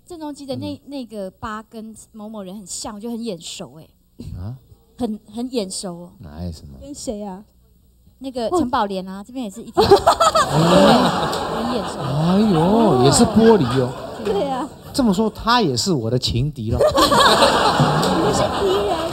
郑中基的那个疤跟某某人很像，我觉得很眼熟哎。啊？很眼熟哦。 哪有什么？ 跟谁啊？ 那个陈宝莲啊，这边也是一条，对，很眼熟。 哎呦，也是玻璃哦。 对呀。 这么说，他也是我的情敌了。 你们是敌人。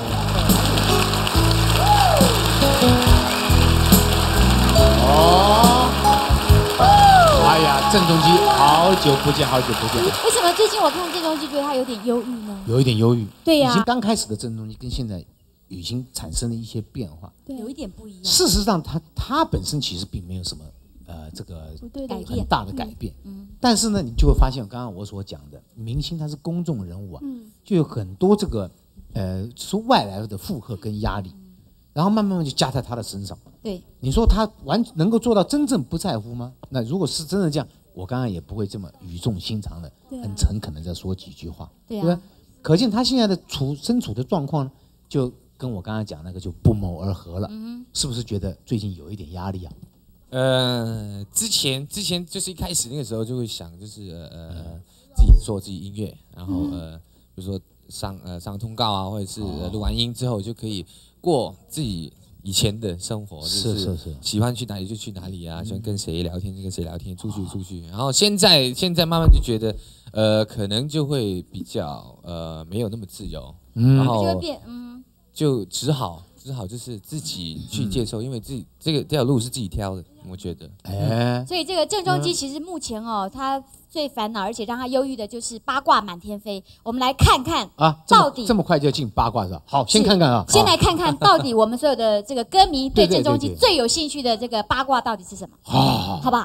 哦。哎呀，郑中基，好久不见，好久不见。 为什么最近我看郑中基觉得他有点忧郁呢？ 有一点忧郁。 对呀。 已经刚开始的郑中基跟现在已经产生了一些变化。 有一点不一样。 事实上，他本身其实并没有什么这个很大的改变。但是呢，你就会发现刚刚我所讲的，明星他是公众人物啊，就有很多这个说外来的负荷跟压力，然后慢慢就加在他的身上。 对， 你说他能够做到真正不在乎吗？那如果是真的这样，我刚刚也不会这么语重心长的、很诚恳的再说几句话，对不对？可见他现在的身处的状况呢，就跟我刚刚讲那个就不谋而合了。是不是觉得最近有一点压力啊？ 之前就是一开始那个时候就会想，就是自己做自己音乐，然后比如说上通告啊，或者是录完音之后就可以过自己以前的生活，就是喜欢去哪里就去哪里啊，喜欢跟谁聊天就跟谁聊天，出去。然后现在慢慢就觉得，可能就会比较没有那么自由，然后就只好就是自己去接受，因为自己这条路是自己挑的，我觉得。 所以这个郑中基其实目前哦，他最烦恼而且让他忧郁的就是八卦满天飞。我们来看看啊，到底这么快就进八卦是吧？好，先看看啊， 先来看看到底我们所有的这个歌迷对郑中基最有兴趣的这个八卦到底是什么？好不好？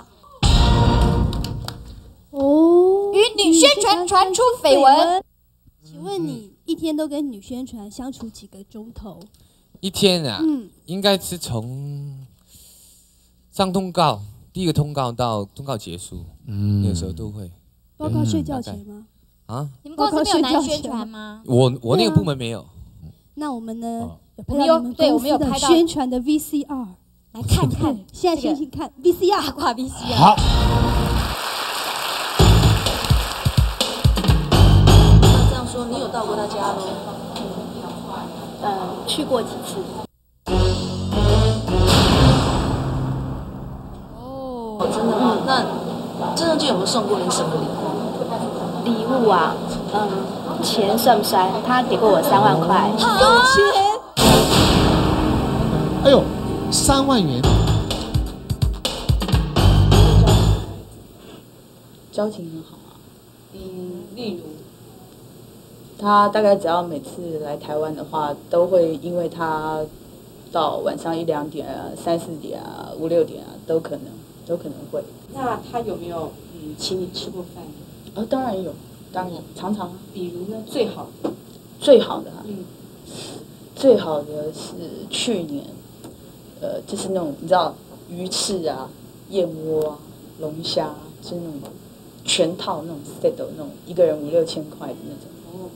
哦， 与女宣传传出绯闻。 请问你一天都跟女宣传相处几个钟头？ 一天啊，应该是从上通告第一个通告到通告结束，那个时候都会。 包括睡觉前吗？ 啊？ 你们公司没有男宣传吗？ 我那个部门没有。 那我们呢？ 我们有拍到宣传的 VCR， 来看看。 现在先看 VCR， 八卦 VCR。 好。 这样说，你有到过他家喽？ 去过几次。 哦，真的吗？那郑中基有没有送过你什么礼物？ 礼物啊，钱算不算？他给过我3万块。 钱？ 哎呦，3万元。 交情很好啊。例如。他大概只要每次来台湾的话，都会因为他到晚上1、2点啊、3、4点啊、5、6点啊，都可能会。 那他有没有请你吃过饭？ 当然有，常常。 比如呢，最好的啊，最好的是去年，就是那种你知道鱼翅啊、燕窝啊、龙虾，就是那种全套那种 set 那种，一个人5、6千块的那种。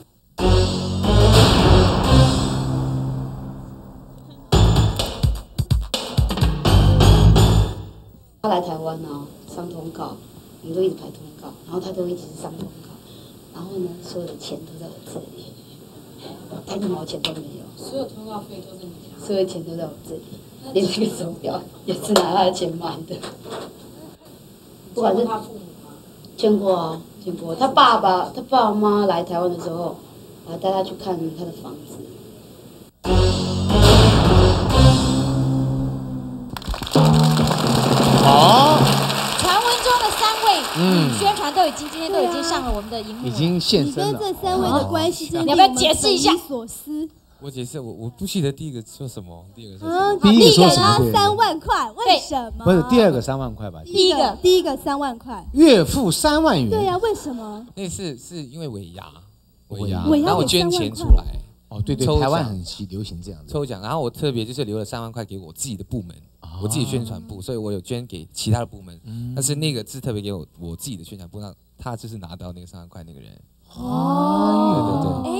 他来台湾啊，上通告，我们都一直排通告，然后他都一直上通告，然后呢，所有的钱都在我这里，他1毛钱都没有。 所有通告费都是你拿？ 所有钱都在我这里，连这个手表也是拿他的钱买的。不管是他父母吗？ 见过啊，见过。他爸爸妈妈来台湾的时候，我还带他去看他的房子。 好， 传闻中的3位宣传今天都已经上了我们的荧幕， 已经现身了。 你跟这3位的关系， 你要不要解释一下？ 所思。 我解释，我不记得第一个说什么，第二个说什么。 第一个说什么 ？3万块，为什么？ 不是第二个3万块吧？ 第一个3万块。 月付3万元。 对呀，为什么？ 那是因为尾牙， 然后我捐钱出来。 哦，对，台湾很流行这样的抽奖，然后我特别就是留了3万块给我自己的部门，我自己宣传部，所以我有捐给其他的部门，但是那个是特别给我自己的宣传部，那他就是拿到那个3万块那个人。 哦， 对。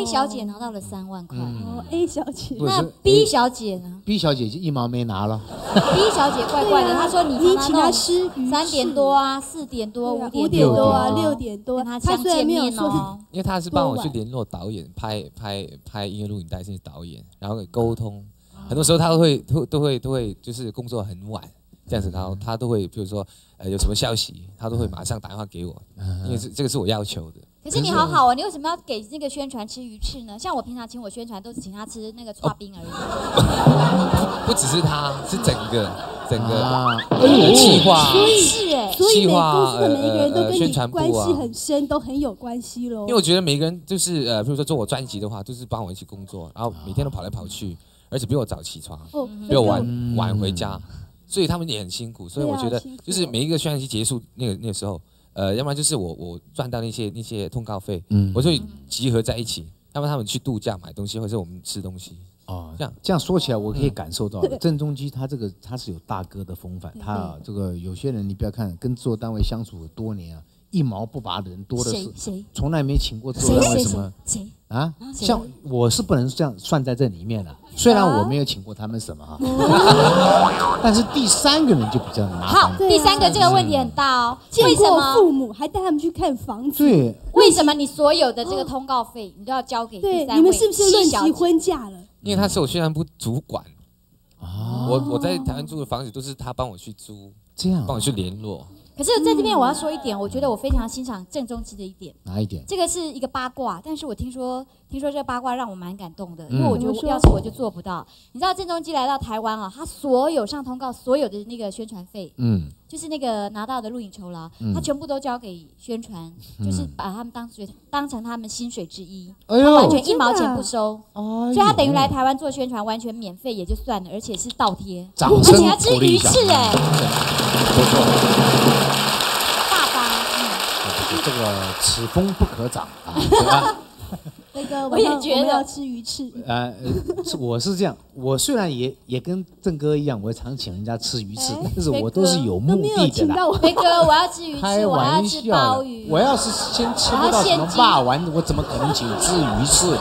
A 小姐拿到了3万块。 哦，A 小姐。 那 B 小姐呢 ？B 小姐就1毛没拿了。 B 小姐怪怪的，她说你请她吃 3点多啊，4点多，5 点多啊，6点多， 跟她相见面哦。 因为她是帮我去联络导演，拍音乐录影带，这些导演，然后沟通。很多时候他都会就是工作很晚这样子，然后他都会比如说有什么消息，他都会马上打电话给我，因为这个是我要求的。 可是你好好哦，你为什么要给那个宣传吃鱼翅呢？像我平常请我宣传都是请他吃那个刨冰而已。 不只是他，是整个企划， 所以每公司的每一个人都跟你关系很深，都很有关系咯。 因为我觉得每个人就是比如说做我专辑的话，都是帮我一起工作，然后每天都跑来跑去，而且比我早起床，比我晚回家，所以他们也很辛苦。所以我觉得就是每一个宣传期结束那个时候。要不然就是我赚到那些通告费，我就集合在一起，要不然他们去度假买东西，或者是我们吃东西。哦， 这样说起来，我可以感受到郑中基他是有大哥的风范，他这个有些人你不要看跟制作单位相处多年啊，1毛不拔的人多的是，从来没请过制作单位什么啊？像我是不能这样算在这里面的，虽然我没有请过他们什么哈，但是第3个人就比较麻烦。 好，第3个这个问题很大哦， 为什么父母还带他们去看房子？ 对， 为什么你所有的这个通告费你都要交给第3位？ 对，你们是不是论及婚嫁了？ 因为他是我宣传部主管，我在台湾住的房子都是他帮我去租， 这样帮我去联络。 可是在这边我要说一点，我觉得我非常欣赏郑中基的一点。 哪一点？ 这个是一个八卦，但是我听说这个八卦让我蛮感动的，因为我觉得要是我就做不到。你知道郑中基来到台湾啊，他所有上通告所有的那个宣传费，就是那个拿到的录影酬劳，他全部都交给宣传，就是把他们当成他们薪水之一，他完全1毛钱不收，所以他等于来台湾做宣传完全免费也就算了，而且是倒贴，而且他吃鱼翅哎， 不错。这个此风不可长啊，对吧？ 那个我也觉得要吃鱼翅。 我是这样，我虽然也跟郑哥一样，我常请人家吃鱼翅，但是我都是有目的的啦。 飞哥，我要吃鱼翅，我要吃鲍鱼。 我要是先吃不到什么霸王，我怎么可能请吃鱼翅？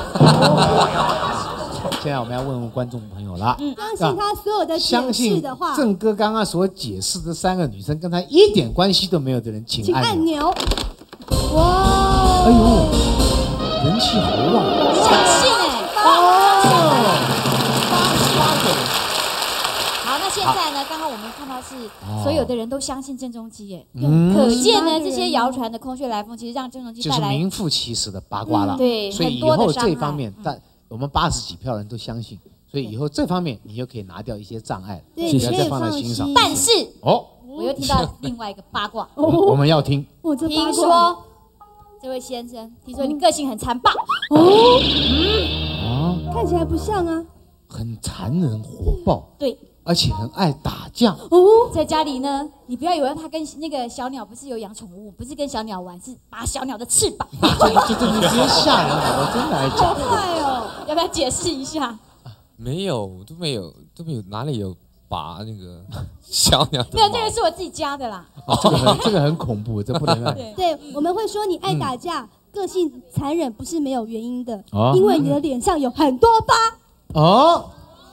现在我们要问问观众朋友了， 相信他所有的解释的话， 郑哥刚刚所解释的3个女生跟他一点关系都没有的人，请按钮。哇！哎呦，人气好旺， 相信哎！好，那现在呢？刚刚我们看到是所有的人都相信郑中基耶，可见呢这些谣传的空穴来风，其实让郑中基带来就是名副其实的八卦了。 对， 所以以后这方面，我们80几票人都相信，所以以后这方面你就可以拿掉一些障碍，不要再放在心上。 但是我又听到另外一个八卦， 我们要听。 听说这位先生，听说你个性很残暴看起来不像啊， 很残忍火爆， 对， 而且很爱打架。 在家里呢，你不要以为他跟那个小鸟不是有养宠物，不是跟小鸟玩，是拔小鸟的翅膀。 就你直接吓人，我真的来讲。 好坏哦， 要不要解释一下？ 没有，都没有，哪里有拔那个小鸟？ 没有，这个是我自己加的啦。 这个很恐怖，这不能让。 对，我们会说你爱打架，个性残忍不是没有原因的，因为你的脸上有很多疤。 哦。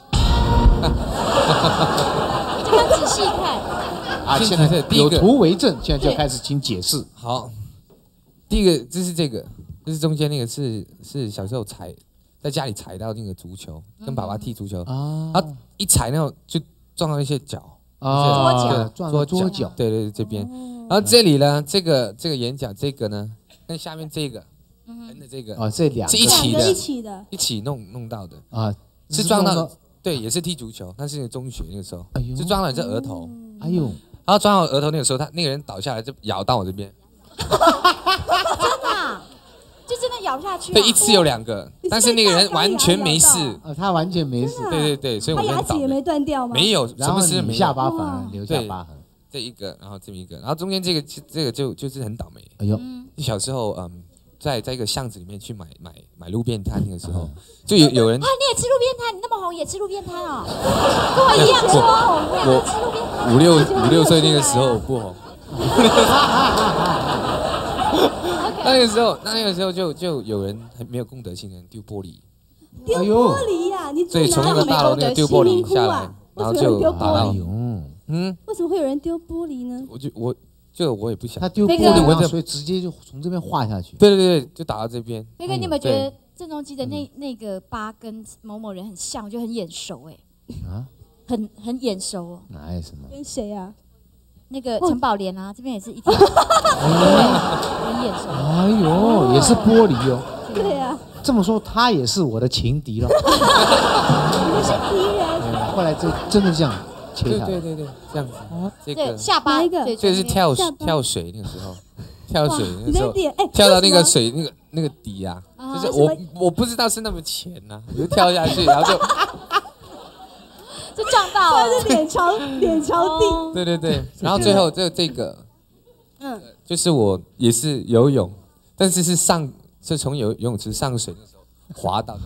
这个仔细看。 现在有图为证，现在就开始请解释。 好，第一个就是这个，就是中间那个是小时候在家里踩到那个足球，跟爸爸踢足球，他一踩那就撞到一些脚， 桌脚， 对这边，然后这里呢，这个眼角这个呢，跟下面这个横的这个这两是一起弄到的啊，是撞到，对，也是踢足球，那是中学那个时候，就撞到你这额头， 哎呦， 然后撞到额头那个时候，那个人倒下来就咬到我这边， 真的。就真的咬下去。 对，一次有2个，但是那个人完全没事。 他完全没事。 对，所以我他牙齿也没断掉吗？ 没有，什么事没有。 下巴反而留下疤痕。 这一个，然后这么一个，然后中间这个就是很倒霉。 哎呦， 小时候在一个巷子里面去买路边摊那个时候，就有人。 哇，你也吃路边摊？你那么红也吃路边摊哦？跟我一样说，我也吃路边摊。 5、6岁那个时候不红。 那个时候就有人很没有公德心的人丢玻璃， 丢玻璃呀！你所以从那个大楼那个丢玻璃下来，然后就打到， 为什么会有人丢玻璃呢？ 我也不想， 他丢玻璃，所以直接就从这边划下去。 对，就打到这边。 飞哥，你有没有觉得郑中基的那个疤跟某某人很像，我觉得很眼熟啊，很眼熟哦。 哪有什么？ 跟谁啊？ 那个陈宝莲啊，这边也是一条，很眼熟。 哎呦，也是玻璃哦。 对呀。 这么说，他也是我的情敌了。 你们是敌人。 后来就真的这样。 对，这样子。这个下巴一个， 这是跳水那个时候，跳水那个时候，跳到那个水那个底啊，就是我不知道是那么浅呐，我就跳下去，然后就撞到了， 是脸朝地。 对，然后最后这个，就是我也是游泳，但是是从游泳池上水的时候滑倒的。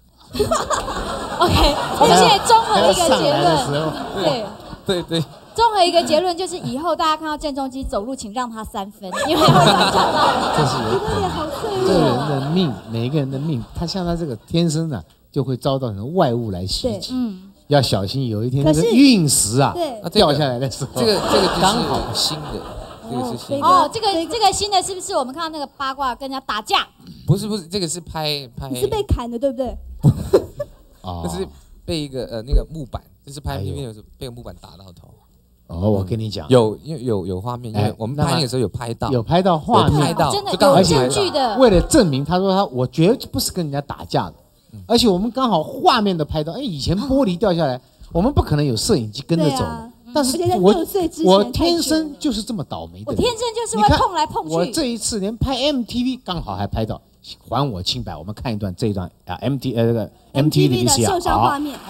OK， 我们现在综合一个结论， 对， 综合一个结论就是以后大家看到郑中基走路，请让他3分，因为会撞到。 这是有可能，这个人的命，每一个人的命，他像他这个天生啊，就会遭到很多外物来袭击，要小心，有一天那个陨石啊掉下来的时候， 这个刚好新的。这个是新的哦，这个新的是不是我们看到那个八卦跟人家打架？ 不是，这个是拍。 你是被砍的对不对？ 那是被一个那个木板，就是拍 PV 的时候被木板打到头。 哦，我跟你讲， 有画面，因为我们拍的时候有拍到画面， 真的有证据的。 为了证明，他说我绝不是跟人家打架的，而且我们刚好画面的拍到，以前玻璃掉下来，我们不可能有摄影机跟着走。但是我天生就是这么倒霉的， 我天生就是会碰来碰去。 我这一次连拍 MTV 刚好还拍到，还我清白。我们看这一段啊 MTV 的 VCR 受伤画面。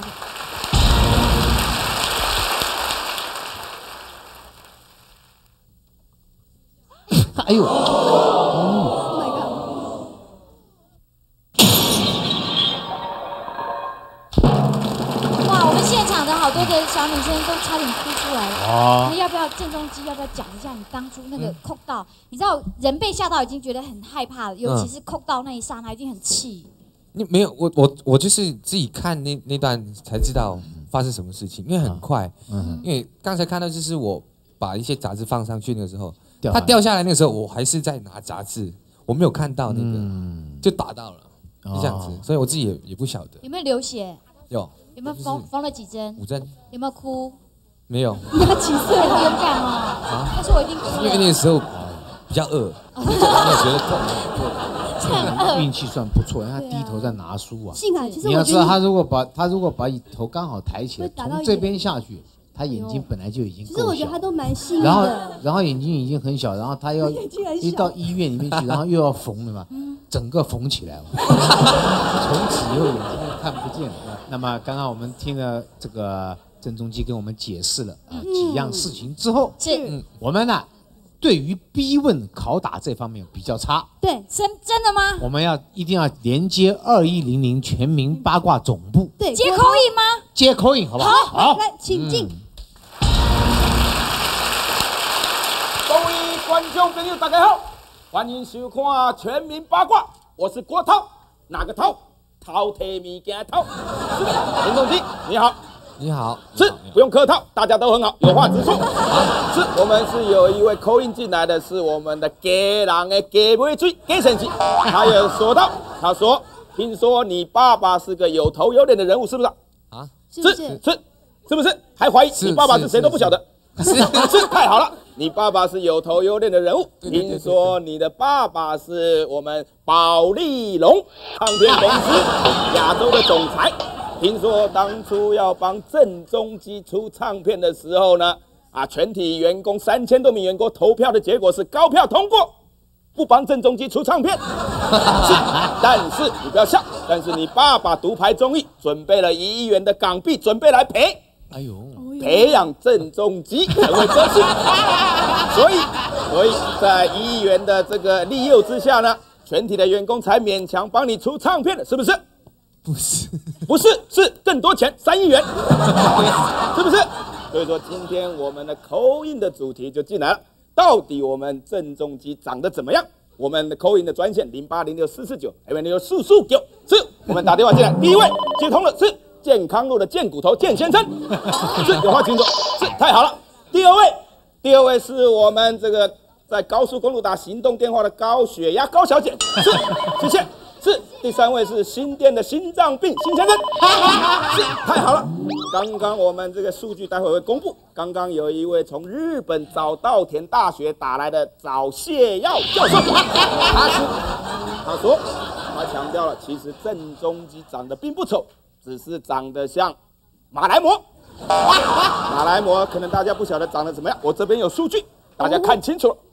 哎呦！ 现场的好多的小女生都差点哭出来了。那要不要郑中基要不要讲一下你当初那个扣到？你知道人被吓到已经觉得很害怕了，尤其是扣到那一刹那一定很气。 你没有我就是自己看那段才知道发生什么事情，因为很快。因为刚才看到就是我把一些杂志放上去那个时候，它掉下来那个时候我还是在拿杂志，我没有看到那个就打到了，就这样子，所以我自己也不晓得有没有流血。 有没有缝了几针 ？5针。 有没有哭？ 没有。 他几岁了？ 勇敢哦。他说我一定哭了。 因为那个时候比较饿，没有觉得痛。 运气算不错，他低头在拿书啊。 幸好，其实你要知道，他如果把头刚好抬起来，从这边下去，他眼睛本来就已经够小。 其实我觉得他都蛮幸运的。 然后眼睛已经很小，然后他要一到医院里面去，然后又要缝了嘛，整个缝起来了，从此以后眼睛就看不见了。那么刚刚我们听了这个郑中基跟我们解释了几样事情之后，我们呢对于逼问拷打这方面比较差。 对， 真的吗？ 我们一定要连接2100全民八卦总部。 对， 接口音吗？ 接口音，好不好？ 好，来，请进。 各位观众朋友，大家好，欢迎收看《全民八卦》，我是郭涛，哪个涛？饕餮物件的饕。郑中基，你好。 你好。 是，不用客套，大家都很好，有话直说。是，我们是有一位call in进来的，是我们的家人的家尾水家神奇，他有说到，他说，听说你爸爸是个有头有脸的人物，是不是？ 啊？ 是不是？还怀疑你爸爸是谁都不晓得。是，太好了。你爸爸是有头有脸的人物，听说你的爸爸是我们宝丽龙唱片公司亚洲的总裁。听说当初要帮郑中基出唱片的时候呢，全体员工3000多名员工投票的结果是高票通过，不帮郑中基出唱片。但是你不要笑，但是你爸爸独排众议，准备了1亿元的港币，准备来赔。 哎呦， 培养郑中基成为歌星，所以在1亿元的这个利诱之下呢，全体的员工才勉强帮你出唱片的，是不是？不是，是更多钱，3亿元，是不是？所以说今天我们的call in的主题就进来了，到底我们郑中基长得怎么样？ 我们的口音的专线0806449449，是我们打电话进来，第一位接通了，是健康路的健骨头健先生，是有话请说，是太好了。第二位是我们这个在高速公路打行动电话的高血压高小姐，是谢谢。是第3位是新店的心脏病新先生，是太好了。刚刚我们这个数据待会会公布。刚刚有一位从日本早稻田大学打来的早泻药教授，他说他强调了，其实郑中基长得并不丑，只是长得像马来貘。马来貘可能大家不晓得长得怎么样，我这边有数据，大家看清楚了。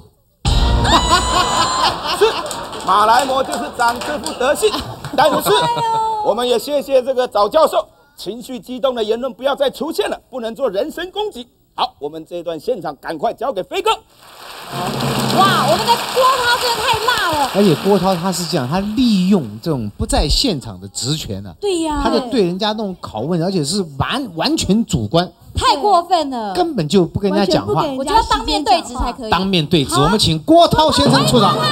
是马来貘就是长这副德性，但是我们也谢谢这个早教授情绪激动的言论不要再出现了，不能做人身攻击。好，我们这一段现场赶快交给飞哥。 哇，我们的郭涛真的太辣了！ 而且郭涛他是这样，他利用这种不在现场的职权啊， 对呀， 他就对人家那种拷问，而且是完全主观， 太过分了， 根本就不跟人家讲话。 我觉得要当面对质才可以。 当面对质，我们请郭涛先生出场。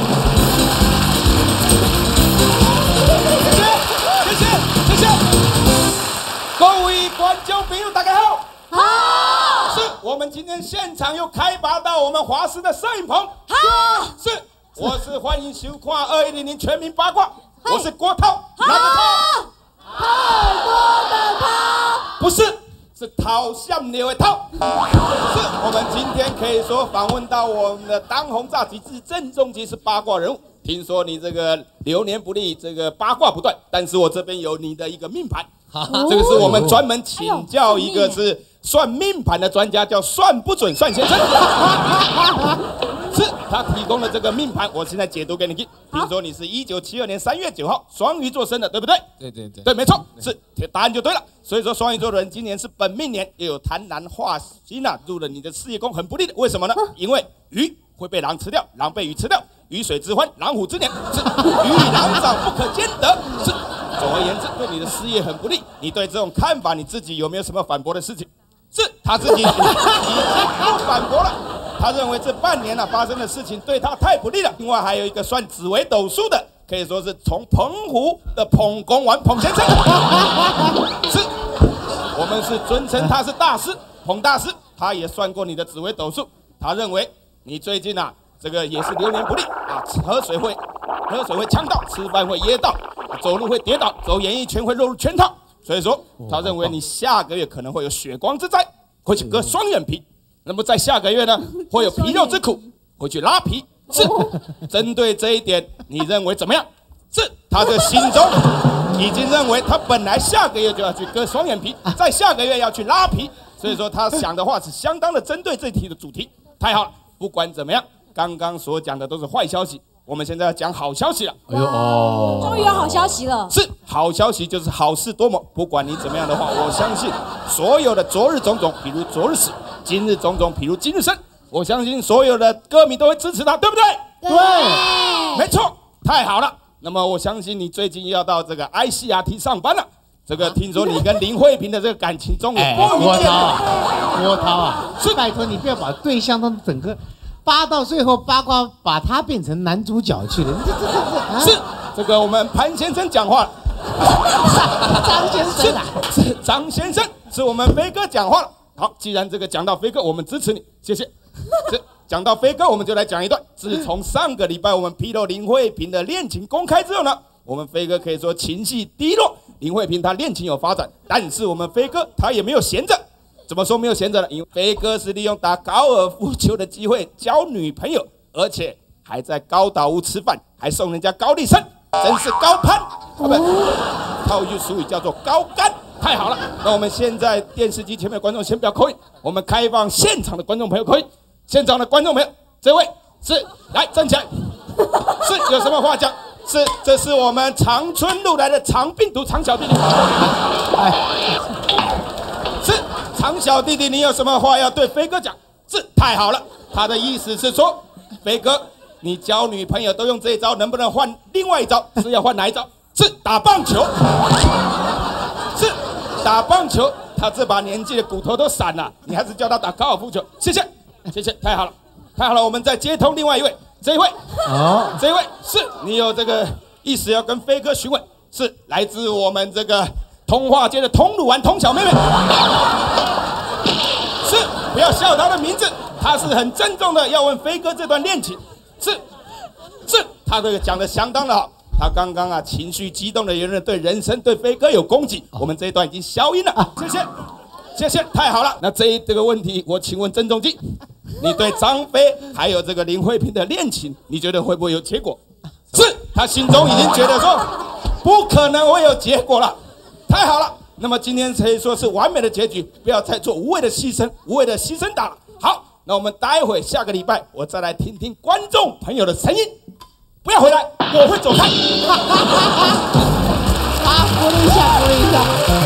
谢谢，各位观众朋友，大家好。好，是我们今天现场又开拔到我们华视的摄影棚。好，我是欢迎收看2100全民八卦，我是郭涛，哪个涛？太多的涛，不是，是涛向牛的涛。是我们今天可以说访问到我们的当红炸鸡之郑中基是八卦人物。听说你这个流年不利，这个八卦不断，但是我这边有你的一个命盘，这个是我们专门请教一个是算命盘的专家，叫算不准算先生，是他提供了这个命盘，我现在解读给你听。听说你是1972年3月9号双鱼座生的，对不对？对，没错，是答案就对了。所以说双鱼座的人今年是本命年，又有贪婪化星啊入了你的事业宫，很不利的。为什么呢？因为鱼会被狼吃掉，狼被鱼吃掉。鱼水之欢，狼虎之年，是鱼与狼掌不可兼得。是，总而言之，对你的事业很不利。你对这种看法，你自己有没有什么反驳的事情？是，他自己已经不反驳了。他认为这半年发生的事情对他太不利了。另外还有一个算紫微斗数的，可以说是从澎湖的澎公玩澎先生。是，我们是尊称他是大师，澎大师。他也算过你的紫微斗数，他认为你最近这个也是流年不利啊，喝水会呛到，吃饭会噎到，走路会跌倒，走演艺圈会落入圈套。所以说，他认为你下个月可能会有血光之灾，会去割双眼皮。那么在下个月呢，会有皮肉之苦，会去拉皮。是，针对这一点，你认为怎么样？是，他的心中已经认为他本来下个月就要去割双眼皮，在下个月要去拉皮。所以说，他想的话是相当的针对这题的主题。太好了，不管怎么样。刚刚所讲的都是坏消息，我们现在要讲好消息了。 哎呦哦，终于有好消息了。 是，好消息就是好事多磨。不管你怎么样的话，我相信所有的昨日种种，比如昨日死；今日种种，比如今日生。我相信所有的歌迷都会支持他，对不对？ 对， 没错，太好了。那么我相信你最近要到这个 ICRT 上班了。这个听说你跟林慧萍的这个感情终于拨云见日。 郭涛啊，是拜托你不要把对象都整个。扒到最后，八卦把他变成男主角去了。 是这个我们潘先生讲话了， 张先生是张先生，是我们飞哥讲话了。好，既然这个讲到飞哥，我们支持你，谢谢。这讲到飞哥，我们就来讲一段。自从上个礼拜我们披露林慧萍的恋情公开之后呢，我们飞哥可以说情绪低落。林慧萍她恋情有发展，但是我们飞哥他也没有闲着。怎么说没有闲着呢？因为飞哥是利用打高尔夫球的机会交女朋友，而且还在高岛屋吃饭，还送人家高丽参，真是高攀。套一句俗语叫做高干，太好了。那我们现在电视机前面的观众先不要扣音，我们开放现场的观众朋友扣音。现场的观众朋友，这位是来站起来，是有什么话讲？是，这是我们长春路来的长病毒长小弟弟。是。长小弟弟，你有什么话要对飞哥讲？是，太好了。他的意思是说，飞哥，你交女朋友都用这一招，能不能换另外一招？是要换哪一招？是打棒球。是打棒球，他这把年纪的骨头都散了，你还是叫他打高尔夫球。谢谢，谢谢，太好了，太好了。我们再接通另外一位， 这一位，这一位是你有这个意思要跟飞哥询问，是来自我们这个通化街的通鲁丸通小妹妹，是不要笑她的名字，她是很郑重的要问飞哥这段恋情，是她这个讲的相当的好。他刚刚啊，情绪激动的言论对人生、对飞哥有攻击，我们这一段已经消音了，谢谢，太好了。那这个问题，我请问郑中基，你对张飞还有这个林慧萍的恋情，你觉得会不会有结果？是他心中已经觉得说，不可能会有结果了，太好了。那么今天可以说是完美的结局，不要再做无谓的牺牲、无谓的牺牲打了。好，那我们待会下个礼拜，我再来听听观众朋友的声音。不要回来，我会走开。 鼓励一下。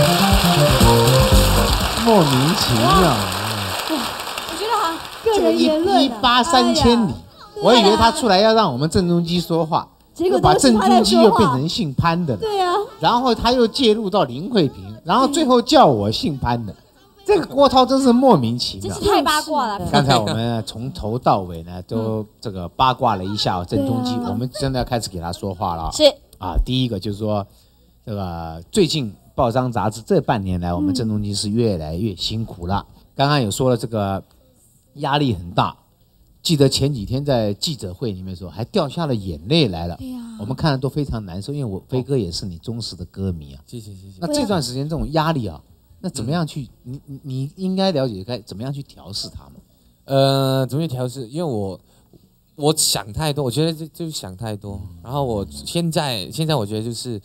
莫名其妙。 我觉得好像个人言论一巴三千里，我以为他出来要让我们郑中基说话， 结果把郑中基又变成姓潘的了。 对啊。 然后他又介入到林慧萍，然后最后叫我姓潘的。这个郭涛真是莫名其妙， 真是太八卦了。 刚才我们从头到尾呢，都这个八卦了一下郑中基，我们真的要开始给他说话了。 是啊，第一个就是说，这个最近报章杂志这半年来，我们郑中基是越来越辛苦了。刚刚有说了，这个压力很大。记得前几天在记者会里面说，还掉下了眼泪来了。 对呀， 我们看了都非常难受，因为我飞哥也是你忠实的歌迷啊。 谢谢。 那这段时间这种压力啊。那怎么样去？你应该了解该怎么样去调试它们？ 怎么去调试？因为我想太多，我觉得就是想太多。然后我现在我觉得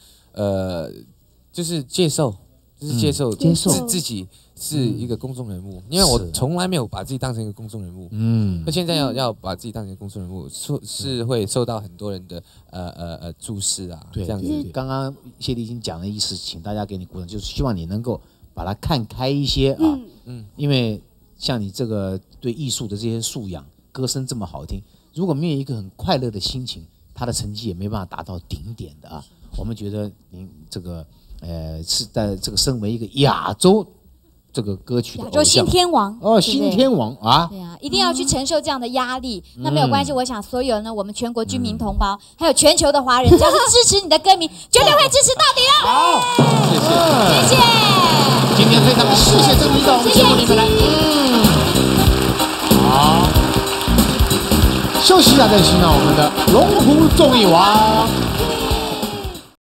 就是接受自己是一个公众人物，因为我从来没有把自己当成一个公众人物。那现在要把自己当成一个公众人物，是会受到很多人的注视啊。 对， 这样子。 刚刚谢丽已经讲的意思，请大家给你鼓掌，就是希望你能够把它看开一些啊，因为像你这个对艺术的这些素养，歌声这么好听，如果没有一个很快乐的心情，他的成绩也没办法达到顶点的啊。我们觉得您这个是在这个身为一个亚洲这个歌曲的亚洲新天王新天王啊， 对啊，一定要去承受这样的压力。那没有关系，我想所有呢，我们全国居民同胞，还有全球的华人，只要是支持你的歌迷，绝对会支持到底的。 好， 谢谢。 今天非常谢谢郑中基到我们节目里面来。好，休息一下再欣赏我们的龙虎综艺王。